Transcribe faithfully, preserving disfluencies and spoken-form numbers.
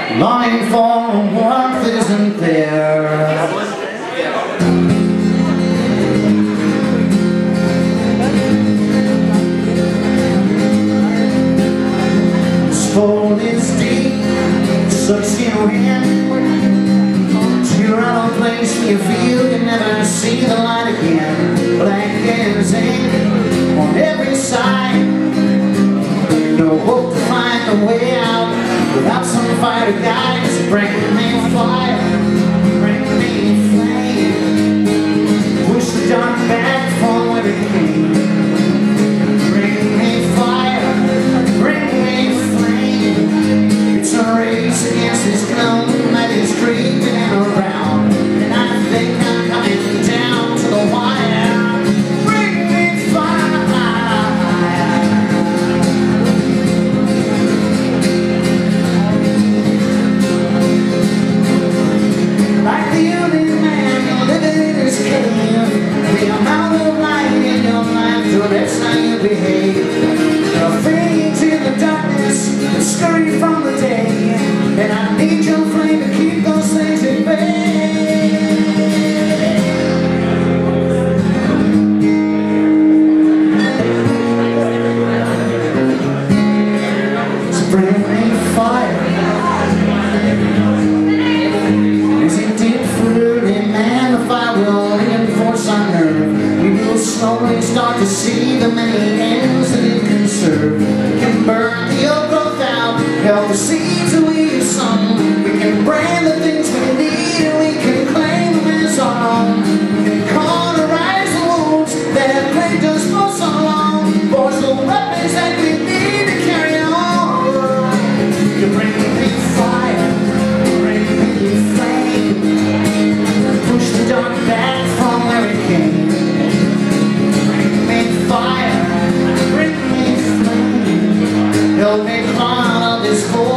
longing for warmth isn't there. This fold is deep, sucks you in. You're out of place where you feel you never see the light again. Black as ink on every side. No hope to find a way out without some fire to guide us. Bring me fire, bring me flame. Push the dark back from where it came. Bring me fire, bring me flame. It's a race against this gloom that is creeping around. That's how you behave. You'll fade into the darkness and scurry from the day. And I need your flame to keep those things at bay. So bring me fire. As it did for early man, the fire will reinforce our nerve. Slowly start to see the many ends that it can serve. We can burn the old growth out, help the seeds that we have sown. We can brand the things we need and we can claim them as our own. We can cauterize the wounds that have plagued us for so long. Forge the weapons that we need to carry on. You bring me fire, bring me flame. Push the dark back from where it came. Help me climb out of this hole.